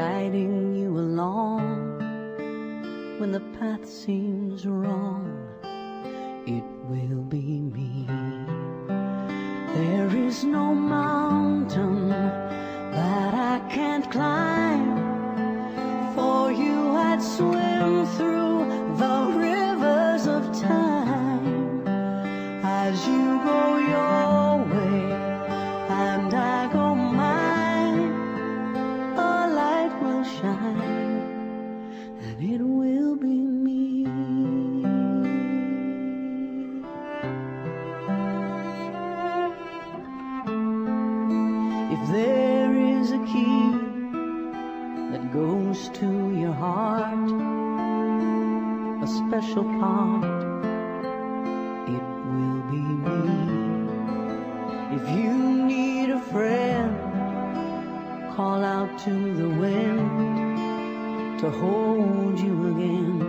guiding you along when the path seems wrong. It will be me. There is no mountain that I can't climb. For you I'd swim through the rivers of time. As you go your way and I go mine, a light will shine and it will be me. If there is a key that goes to your heart, a special part, it will be me. If you need a friend, call out to the wind to hold you again.